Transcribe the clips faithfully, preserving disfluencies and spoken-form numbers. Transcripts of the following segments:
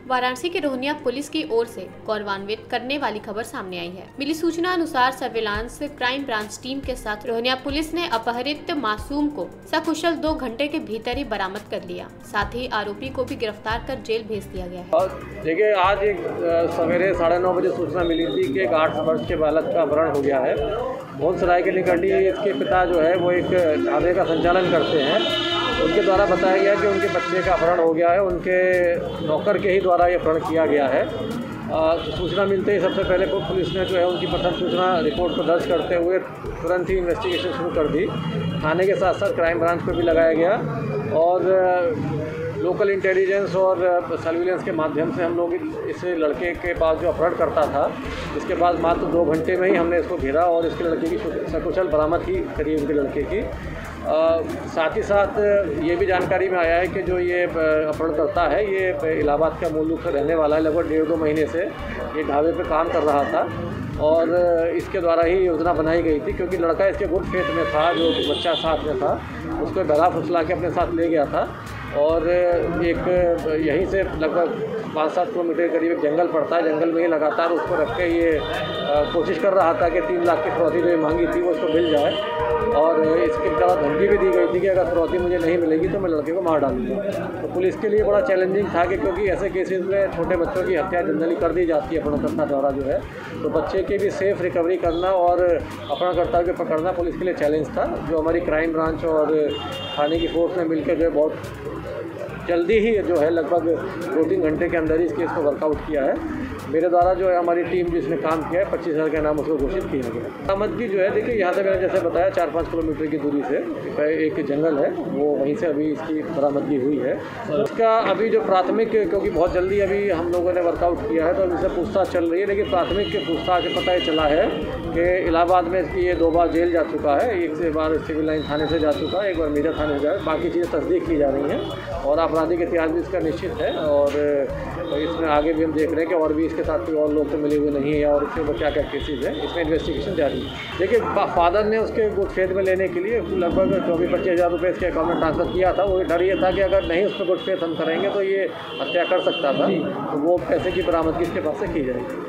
वाराणसी के रोहनिया पुलिस की ओर से गौरवान्वित करने वाली खबर सामने आई है। मिली सूचना अनुसार सर्विलांस क्राइम ब्रांच टीम के साथ रोहनिया पुलिस ने अपहरित मासूम को सकुशल दो घंटे के भीतर ही बरामद कर लिया। साथ ही आरोपी को भी गिरफ्तार कर जेल भेज दिया गया है। देखिए, आज एक सवेरे साढ़े नौ बजे सूचना मिली थी कि एक आठ वर्ष के बालक का अपहरण हो गया है। भोंसराय के निकट ही इसके पिता जो है वो एक ढाबे का संचालन करते हैं। उनके द्वारा बताया गया कि उनके बच्चे का अपहरण हो गया है। उनके नौकर के ही द्वारा ये अपहरण किया गया है। तो सूचना मिलते ही सबसे पहले पुलिस ने जो है उनकी प्रथम सूचना रिपोर्ट को दर्ज करते हुए तुरंत ही इन्वेस्टिगेशन शुरू कर दी। थाने के साथ साथ क्राइम ब्रांच को भी लगाया गया और लोकल इंटेलिजेंस और सर्विलेंस के माध्यम से हम लोग इस लड़के के पास जो अपहरण करता था, इसके बाद मात्र दो घंटे में ही हमने इसको घेरा और इसके लड़के की सकुशल बरामद की करी उनके लड़के की। आ, साथ ही साथ ये भी जानकारी में आया है कि जो ये अपहरण करता है ये इलाहाबाद का मूल रूप से रहने वाला है। लगभग डेढ़ दो महीने से ये ढाबे पे काम कर रहा था और इसके द्वारा ही योजना बनाई गई थी, क्योंकि लड़का इसके गुट फेत में था, जो बच्चा साथ में था उसको बहला फुसला के अपने साथ ले गया था और एक यहीं से लगभग पाँच सात किलोमीटर के करीब एक जंगल पड़ता है। जंगल में ही लगातार उसको रख के ये आ, कोशिश कर रहा था कि तीन लाख की फिरौती जो मांगी थी वो उसको मिल जाए और इसके द्वारा धमकी भी दी गई थी कि अगर फिरौती मुझे नहीं मिलेगी तो मैं लड़के को मार डालूंगा। तो पुलिस के लिए बड़ा चैलेंजिंग था कि क्योंकि ऐसे केसेस में छोटे बच्चों की हत्या जनरली कर दी जाती है अपहरणकर्ता द्वारा जो है, तो बच्चे की भी सेफ रिकवरी करना और अपहरणकर्ता को पकड़ना पुलिस के लिए चैलेंज था, जो हमारी क्राइम ब्रांच और थाने की फोर्स ने मिलकर जो है बहुत जल्दी ही जो है लगभग दो तीन घंटे के अंदर ही इस केस को वर्कआउट किया है। मेरे द्वारा जो है हमारी टीम जिसने काम किया है पच्चीस हज़ार के नाम उसको घोषित किया गया। बरामदगी जो है, देखिए यहाँ से मैंने जैसे बताया चार पाँच किलोमीटर की दूरी से एक जंगल है, वो वहीं से अभी इसकी बरामदगी हुई है। उसका अभी जो प्राथमिक, क्योंकि बहुत जल्दी अभी हम लोगों ने वर्कआउट किया है तो अभी से पूछताछ चल रही है, लेकिन प्राथमिक पूछताछ से पता चला है कि इलाहाबाद में इसकी ये दो बार जेल जा चुका है। एक से बार सिविल लाइन थाने से जा चुका है, एक बार मीडिया थाने से जा, बाकी चीज़ें तस्दीक की जा रही हैं और आपराधिक इतिहास भी इसका निश्चित है और इसमें आगे भी हम देख रहे हैं कि और भी इसके साथ कोई और लोग तो मिले हुए नहीं है और इसके ऊपर क्या क्या केसेज है, इसमें इन्वेस्टिगेशन जारी है। देखिए, फादर ने उसके गुट फेथ में लेने के लिए लगभग चौबीस पच्चीस हज़ार रुपये इसके अकाउंट में ट्रांसफ़र किया था। वो डर ये था कि अगर नहीं उसमें गुट फेथ हम करेंगे तो ये हत्या कर सकता था, तो वो पैसे की बरामदगी इसके पास से की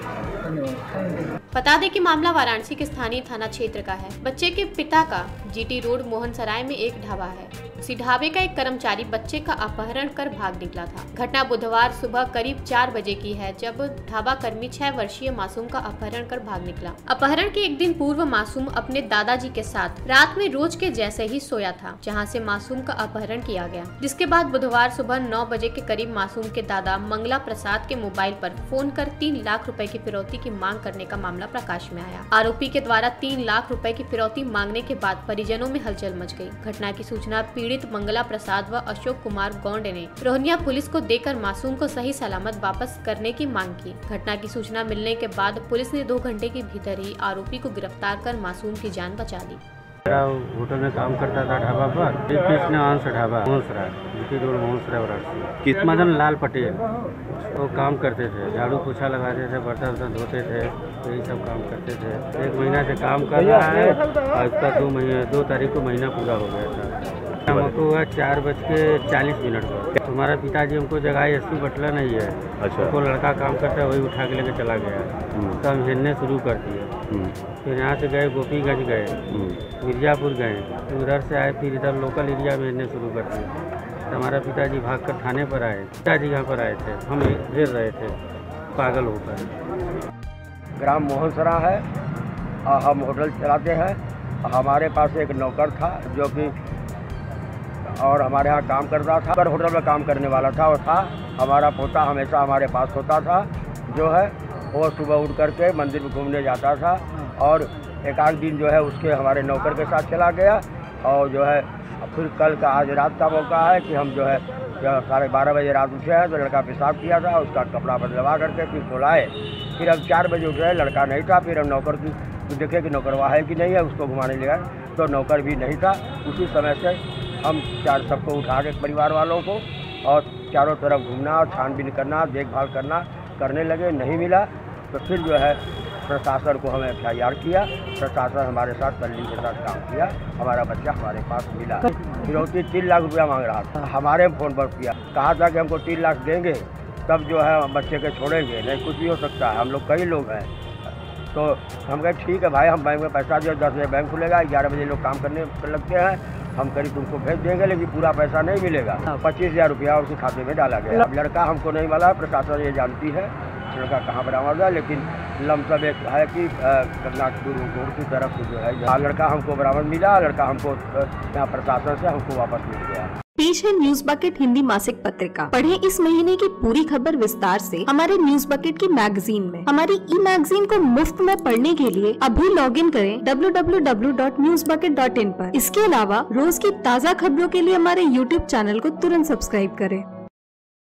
जाएगी। बता दें कि मामला वाराणसी के स्थानीय थाना क्षेत्र का है। बच्चे के पिता का जीटी रोड मोहनसराय में एक ढाबा है। उसी ढाबे का एक कर्मचारी बच्चे का अपहरण कर भाग निकला था। घटना बुधवार सुबह करीब चार बजे की है, जब ढाबा कर्मी छह वर्षीय मासूम का अपहरण कर भाग निकला। अपहरण के एक दिन पूर्व मासूम अपने दादाजी के साथ रात में रोज के जैसे ही सोया था, जहां से मासूम का अपहरण किया गया। जिसके बाद बुधवार सुबह नौ बजे के करीब मासूम के दादा मंगला प्रसाद के मोबाइल पर फोन कर तीन लाख रुपए की फिरौती की मांग करने का मामला प्रकाश में आया। आरोपी के द्वारा तीन लाख रुपए की फिरौती मांगने के बाद परिजनों में हलचल मच गई। घटना की सूचना पीड़ित मंगला प्रसाद व अशोक कुमार गौंड ने रोहनिया पुलिस को देकर मासूम को सही सलामत वापस करने की मांग की। घटना की सूचना मिलने के बाद पुलिस ने दो घंटे के भीतर ही आरोपी को गिरफ्तार कर मासूम की जान बचा ली। होटल में काम करता था ढाबा पर, कृष्ण अंश ढाबा मोहसराय, जीटी रोड मोहसराय वाराणसी। मदन लाल पटेल वो काम करते थे, झाड़ू पोछा लगाते थे, बर्तन वर्तन धोते थे, यही सब काम करते थे। एक महीना से काम कर रहा है और इसका दो महीने दो तारीख को महीना पूरा हो गया था। हमको हुआ चार बज के चालीस मिनट पर। तुम्हारा पिताजी हमको जगह एस पी बटला नहीं है, अच्छा, वो लड़का काम करता है, वही उठा के लेके चला गया। तो हम हिलने शुरू कर दिए। फिर यहाँ से गए गोपीगंज गए, मिर्जापुर गए, उधर से आए फिर इधर लोकल एरिया में हिलने शुरू कर दिए। हमारा पिताजी भागकर थाने पर आए। पिताजी यहाँ पर आए थे, हम घेर रहे थे पागल होकर। ग्राम मोहनसरा है और हम होटल चलाते हैं। हमारे पास एक नौकर था जो कि और हमारे यहाँ काम करता था, पर होटल में काम करने वाला था और था हमारा पोता हमेशा हमारे पास होता था। जो है वो सुबह उठ करके मंदिर में घूमने जाता था और एक आध दिन जो है उसके हमारे नौकर के साथ चला गया और जो है फिर कल का आज रात का मौका है कि हम जो है साढ़े बारह बजे रात उठे हैं तो लड़का पेशाब किया था, उसका कपड़ा बदलवा करके फिर सोलाए। फिर हम चार बजे उठे, लड़का नहीं था। फिर हम नौकर की तो देखे कि नौकर वहाँ है कि नहीं है, उसको घुमाने ले गए तो नौकर भी नहीं था। उसी समय से हम चार सबको उठा के परिवार वालों को और चारों तरफ घूमना, छानबीन करना, देखभाल करना करने लगे। नहीं मिला तो फिर जो है प्रशासन को हमें एफ आई आर किया। प्रशासन हमारे साथ तल्ली के साथ काम किया। हमारा बच्चा हमारे पास मिला। फिरौती तीन लाख रुपया मांग रहा था। हमारे फ़ोन पर किया, कहा था कि हमको तीन लाख देंगे तब जो है बच्चे के छोड़ेंगे, नहीं कुछ भी हो सकता है। हम लोग कई लोग हैं, तो हम कहे ठीक है भाई, हम बैंक में पैसा दिए, दस बजे बैंक खुलेगा, ग्यारह बजे लोग काम करने पर लगते हैं, हम करीब तुमको भेज देंगे, लेकिन पूरा पैसा नहीं मिलेगा। पच्चीस हज़ार रुपया उसके खाते में डाला गया। अब लड़का हमको नहीं मिला, प्रशासन ये जानती है लड़का कहाँ बरामद है, लेकिन लमसम एक है कि कर्नाटक की तरफ से जो है लड़का हमको बरामद मिला, लड़का हमको यहाँ प्रशासन से हमको वापस मिल गया। पेश है न्यूज बकेट हिंदी मासिक पत्रिका। पढ़ें इस महीने की पूरी खबर विस्तार से हमारे न्यूज बकेट की मैगजीन में। हमारी ई मैगजीन को मुफ्त में पढ़ने के लिए अभी लॉग इन करें W W W dot news bucket dot in पर। इसके अलावा रोज की ताज़ा खबरों के लिए हमारे यूट्यूब चैनल को तुरंत सब्सक्राइब करें।